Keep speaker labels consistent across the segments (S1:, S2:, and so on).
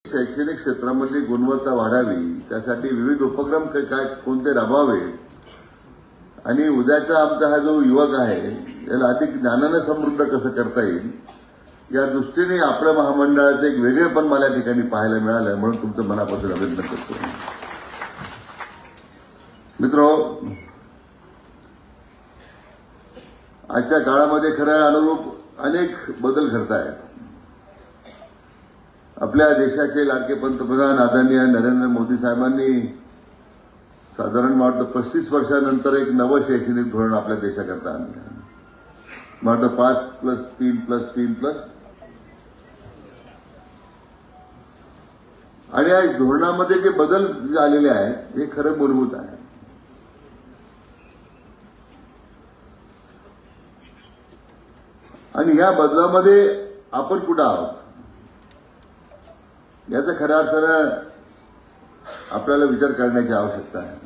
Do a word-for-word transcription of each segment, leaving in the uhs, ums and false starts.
S1: शैक्षणिक क्षेत्रामध्ये गुणवत्ता वाढावी त्यासाठी विविध उपक्रम काय कोणते राबवावे आणि उद्याचा आमचा हा जो युवक आहे याला अधिक ज्ञानाने समृद्ध कसं करता येईल या दृष्टीने आपल्या महामंडळाचं एक वेगळेपण मला या ठिकाणी पाहायला मिळालं म्हणून तुमचं मनापासून अभिनंदन करतो. मित्रो, आजच्या काळामध्ये खऱ्या अनुरूप अनेक बदल घडत आहेत. आपल्या देशाचे लाडके पंतप्रधान आदरणीय नरेंद्र मोदी साहेबांनी साधारण मला वाटतं पस्तीस वर्षानंतर एक नवं शैक्षणिक धोरण आपल्या देशाकरता आणलं. मला वाटतं पाच प्लस तीन प्लस तीन प्लस आणि या धोरणामध्ये जे बदल आलेले आहेत हे खरं मूलभूत आहे. आणि या बदलामध्ये आपण कुठं आहोत याचा खऱ्या अर्थानं आपल्याला विचार करण्याची आवश्यकता आहे.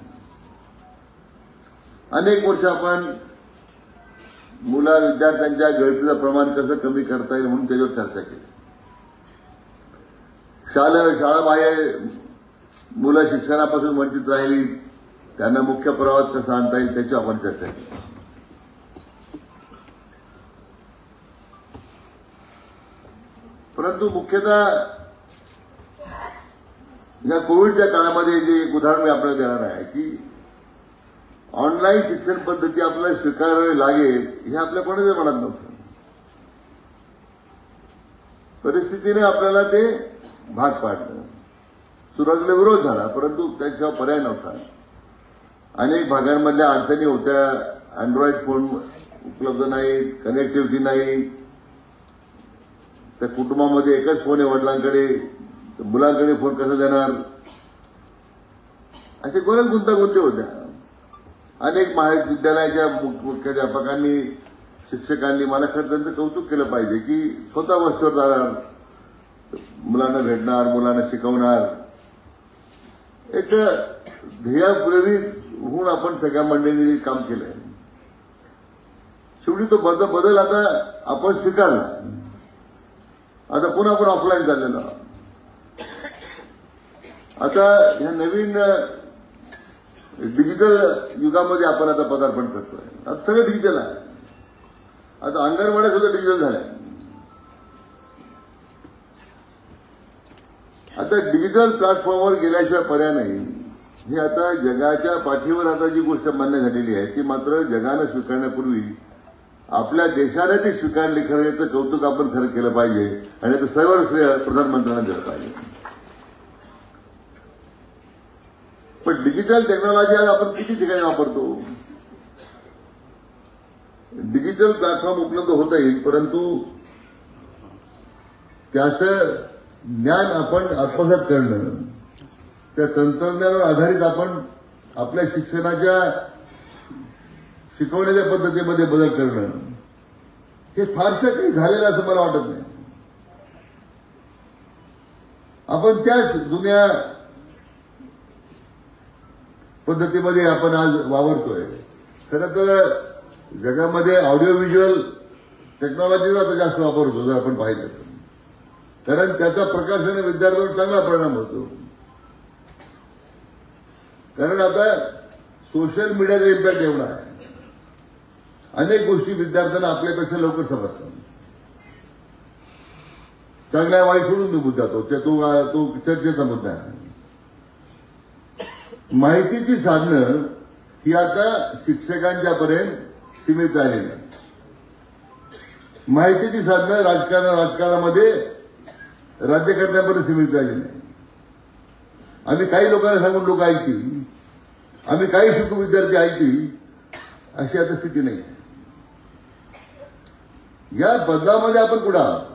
S1: अनेक वर्ष आपण मुला विद्यार्थ्यांच्या गळतीचं प्रमाण कसं कमी करता येईल म्हणून त्याच्यावर चर्चा केली. शाळा शाळाबाह्य मुलं शिक्षणापासून वंचित राहिली त्यांना मुख्य प्रवाहात कसं आणता येईल त्याची आपण चर्चा केली. परंतु मुख्यतः या कोविडच्या काळामध्ये जे एक उदाहरण मी आपल्याला देणार आहे की ऑनलाईन शिक्षण पद्धती आपल्याला स्वीकारावी लागेल हे आपल्या कोणाच्या मनात नव्हतं. परिस्थितीने आपल्याला ते भाग पाडलं. सुरुवातीला विरोध झाला परंतु त्याशिवाय पर्याय नव्हता. अनेक भागांमधल्या अडचणी होत्या. अँड्रॉइड फोन उपलब्ध नाही, कनेक्टिव्हिटी नाही, त्या कुटुंबामध्ये एकच फोन आहे वडिलांकडे, मुलांकडे फोन कसं देणार, असे बरेच गुंतागुंती होत्या. अनेक महाविद्यालयाच्या मुख्याध्यापकांनी शिक्षकांनी मला खरं त्यांचं कौतुक केलं पाहिजे की स्वतः वस्तीवर जाणार, मुलांना भेटणार, मुलांना शिकवणार. एक ध्येयप्रेरित होऊन आपण सगळ्या मंडळींनी काम केलंय. शेवटी तो बदल बदल आता आपण स्वीकारला. आता पुन्हा आपण ऑफलाईन चाललेलो आहोत. आता ह्या नवीन डिजिटल युगामध्ये आपण आता पदार्पण करतोय. आता सगळं डिजिटल आहे. आता अंगणवाड्या सुद्धा डिजिटल झाल्या. आता डिजिटल प्लॅटफॉर्मवर गेल्याशिवाय पर्याय नाही. ही आता जगाच्या पाठीवर आता जी गोष्ट मान्य झालेली आहे ती मात्र जगानं स्वीकारण्यापूर्वी आपल्या देशाने ती स्वीकारली. खरं याचं कौतुक आपण खरं केलं पाहिजे आणि याचं सर्व श्रेय प्रधानमंत्र्यांना दिलं पाहिजे. पण डिजिटल टेक्नॉलॉजी आज आपण किती ठिकाणी वापरतो. डिजिटल प्लॅटफॉर्म उपलब्ध होता येईल परंतु त्याचं ज्ञान आपण आत्मसात करणं, त्या तंत्रज्ञानावर आधारित आपण आपल्या शिक्षणाच्या शिकवण्याच्या पद्धतीमध्ये बदल करणं हे फारसं काही झालेलं असं मला वाटत नाही. आपण त्याच जुन्या पद्धतीमध्ये आपण आज वावरतोय. खरं तर जगामध्ये ऑडिओ व्हिज्युअल टेक्नॉलॉजीचा आता जास्त वापर होतो जर आपण पाहिलं तर. कारण त्याचा प्रकाशाने विद्यार्थ्यांवर चांगला परिणाम होतो. कारण आता सोशल मीडियाचा इम्पॅक्ट एवढा आहे. अनेक गोष्टी विद्यार्थ्यांना आपल्यापेक्षा लवकर समजतात. चांगल्या वाईट सोडून निघून जातो तो तो चर्चेचा मुद्दा आहे. माहितीची साधनं ही आता शिक्षकांच्यापर्यंत सीमित राहिलेली आहे. माहितीची साधनं राजकारण राजकारणामध्ये राज्यकर्त्यांपर्यंत सीमित राहिलेली आहे. आम्ही काही लोकांना सांगून लोक ऐकतील, आम्ही काही शिकू विद्यार्थी ऐकतील, अशी आता स्थिती नाही. या बदलामध्ये आपण कुठं आहोत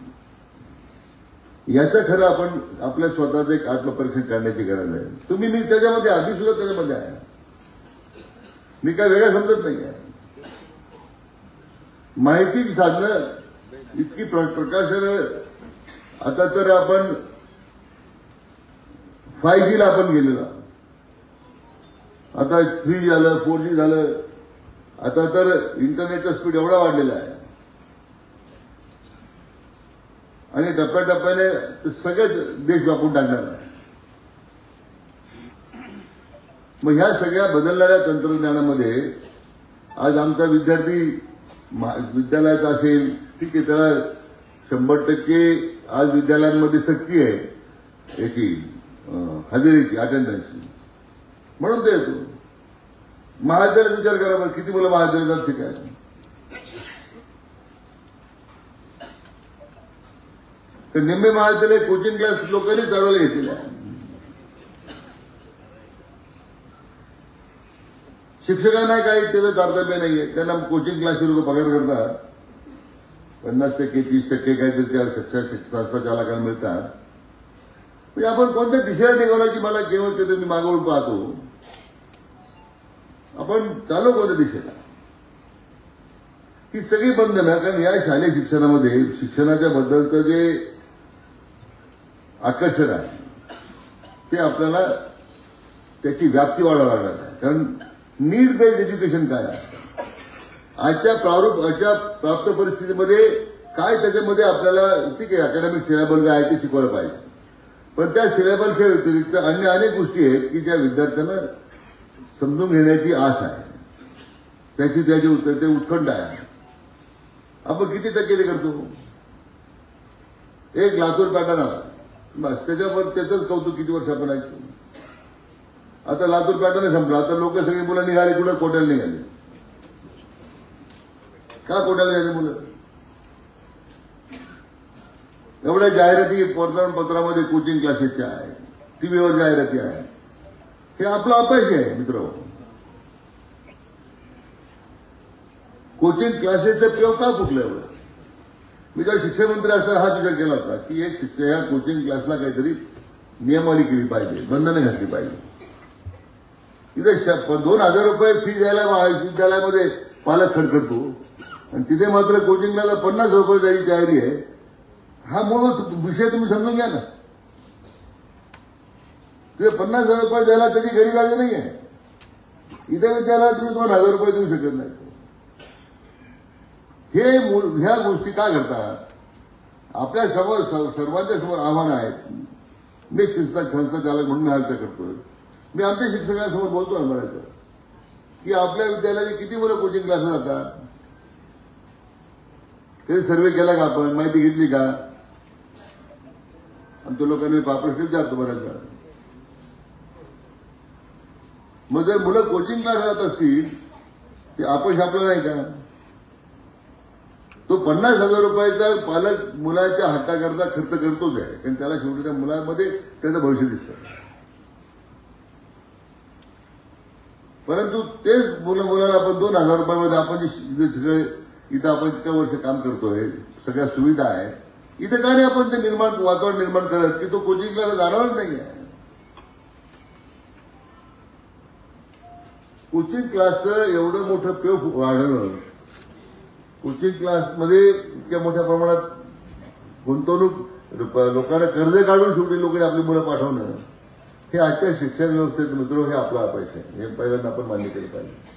S1: याचं खरं आपण आपल्या स्वतःचं एक आत्मपरीक्षण करण्याची गरज आहे. तुम्ही मी त्याच्यामध्ये आधी सुद्धा त्याच्यामध्ये आहे. मी काय वेगळं समजत नाही आहे. माहितीची साधनं इतकी प्रकाशानं आता तर आपण फाय जी ला आपण गेलेलो. आता थ्री झालं, फोर जी झालं. आता तर इंटरनेटचा स्पीड एवढा वाढलेला आहे. आणि टप्प्याटप्प्याने सगळेच देश व्यापून टाकणार आहे. मग ह्या सगळ्या बदलणाऱ्या तंत्रज्ञानामध्ये आज आमचा विद्यार्थी विद्यालयात असेल, ठीक आहे, त्याला शंभर टक्के आज विद्यालयांमध्ये सक्ती आहे याची हजेरीची, अटेंडन्सची, म्हणून ते येतो. महाविद्यालयात विचार करा बरं, किती मुलं महाविद्यालयात शिकायला. तर निम्मे महाविद्यालय कोचिंग क्लास लोकांनी चालवले घेतलेले आहे. शिक्षकांना काही त्याचं तारतम्य नाहीये. त्यांना कोचिंग क्लासचे लोक पगार करतात, पन्नास टक्के तीस टक्के काहीतरी त्या संस्था चालकांना मिळतात. म्हणजे आपण कोणत्या दिशेला निघाल्याची मला केवळ ते मी मागवून पाहतो. आपण चालू कोणत्या दिशेला, ही सगळी बंधनं. कारण या शालेय शिक्षणामध्ये शिक्षणाच्या बद्दलचं जे आकर्षण आहे ते आपल्याला त्याची व्याप्ती वाढवावी लागणार आहे. कारण नीड बेस्ड एज्युकेशन काय आहे, आजच्या प्रारूप आजच्या प्राप्त परिस्थितीमध्ये काय त्याच्यामध्ये आपल्याला, ठीक आहे, अकॅडमिक सिलेबस काय आहे ते शिकवलं पाहिजे, पण त्या सिलेबसच्या व्यतिरिक्त अन्य अनेक गोष्टी आहेत की ज्या विद्यार्थ्यांना समजून घेण्याची आस आहे, त्याची त्याची उत्तर ते उत्कंठ आहे. आपण किती टक्के ते करतो. एक लातूर पॅटर्न आला बस, त्याच्यावर त्याचंच कौतुक किती वर्ष आपण ऐकतो. आता लातूर पॅटर्न संपला, आता लोक सगळी मुलं निघाली कुठं, कोट्याला निघाली. का कोट्याला जायचे मुलं. एवढ्या जाहिराती वर्तमानपत्रामध्ये कोचिंग क्लासेसच्या आहे, टीव्हीवर जाहिराती आहे. हे आपलं अपयश आहे मित्र. कोचिंग क्लासेसचं प्रयोग का फुटलं एवढं. मी जेव्हा शिक्षण मंत्री असताना हा विचार केला होता की एक शिक्षक या कोचिंग क्लासला काहीतरी नियमावली केली पाहिजे, बंधने घातली पाहिजे. तिथे दोन हजार रुपये फी द्यायला महाविद्यालयामध्ये पालक खडखडतो आणि तिथे मात्र कोचिंगला पन्नास रुपये जायची तयारी आहे. हा मूळ विषय तुम्ही समजून घ्या ना. तिथे पन्नास हजार रुपये द्यायला त्याची गरीब आली नाही आहे. इथे विद्यालयात तुम्ही दोन हजार रुपये देऊ शकत नाही. हे ह्या गोष्टी का घडतात. आपल्या समोर सर्वांच्या समोर आव्हान आहेत. मी संस्था संस्था चालक म्हणून हा विचार करतोय. मी आमच्या शिक्षकांसमोर बोलतो ना बऱ्याच की आपल्या विद्यालयाचे किती मुलं कोचिंग क्लासला जातात. कधी सर्वे केला का आपण, माहिती घेतली का. आणि तो लोकांनी प्रश्न विचारतो बऱ्याच वेळा. मग जर मुलं कोचिंग क्लास जात असतील ते अपयश आपलं नाही का. तो पन्नास हजार रुपयाचा पालक मुलाच्या हट्टाकरता खर्च करतोच आहे, कारण त्याला शेवटी त्या मुलामध्ये त्याचं भविष्य दिसतं. परंतु तेच मुलं मुलाला आपण दोन हजार रुपयामध्ये आपण जे सगळे इथं आपण इतक्या वर्ष काम करतोय, सगळ्या सुविधा आहे, इथं का नाही आपण ते निर्माण वातावरण निर्माण करत की तो कोचिंग क्लासला जाणारच नाही आहे. कोचिंग क्लासचं एवढं मोठं पेव वाढवणं, कोचिंग क्लासमध्ये इतक्या मोठ्या प्रमाणात गुंतवणूक, लोकांना कर्ज काढून शेवटी लोक आपली मुलं पाठवणं, हे आजच्या शिक्षण व्यवस्थेत मित्र हे आपला अपयश आहे. हे पहिल्यांदा आपण मान्य केलं पाहिजे.